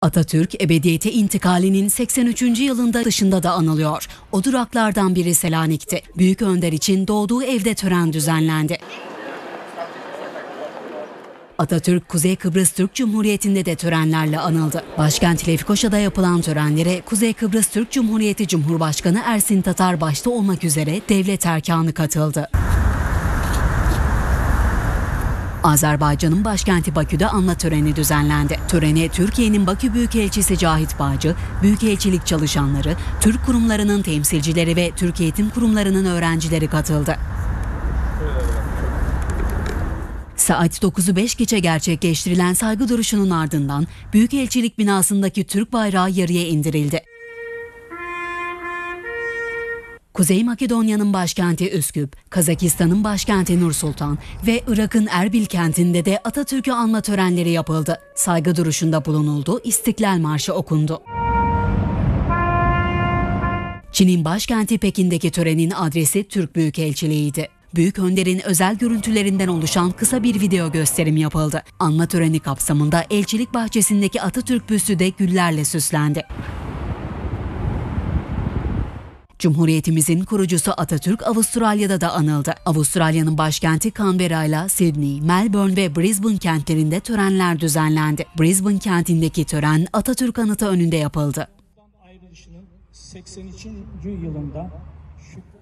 Atatürk, ebediyete intikalinin 83. yılında dışında da anılıyor. O duraklardan biri Selanik'ti. Büyük Önder için doğduğu evde tören düzenlendi. Atatürk, Kuzey Kıbrıs Türk Cumhuriyeti'nde de törenlerle anıldı. Başkent Lefkoşa'da yapılan törenlere Kuzey Kıbrıs Türk Cumhuriyeti Cumhurbaşkanı Ersin Tatar başta olmak üzere devlet erkanı katıldı. Azerbaycan'ın başkenti Bakü'de anma töreni düzenlendi. Törene Türkiye'nin Bakü Büyükelçisi Cahit Bağcı, Büyükelçilik çalışanları, Türk kurumlarının temsilcileri ve Türk eğitim kurumlarının öğrencileri katıldı. Saat 9'u 5 geçe gerçekleştirilen saygı duruşunun ardından Büyükelçilik binasındaki Türk bayrağı yarıya indirildi. Kuzey Makedonya'nın başkenti Üsküp, Kazakistan'ın başkenti Nursultan ve Irak'ın Erbil kentinde de Atatürk'ü anma törenleri yapıldı. Saygı duruşunda bulunuldu, İstiklal Marşı okundu. Çin'in başkenti Pekin'deki törenin adresi Türk Büyükelçiliği'ydi. Büyük Önder'in özel görüntülerinden oluşan kısa bir video gösterim yapıldı. Anma töreni kapsamında elçilik bahçesindeki Atatürk büstü de güllerle süslendi. Cumhuriyetimizin kurucusu Atatürk Avustralya'da da anıldı. Avustralya'nın başkenti Canberra'yla Sydney, Melbourne ve Brisbane kentlerinde törenler düzenlendi. Brisbane kentindeki tören Atatürk Anıtı önünde yapıldı. Ayrılışının 83. yılında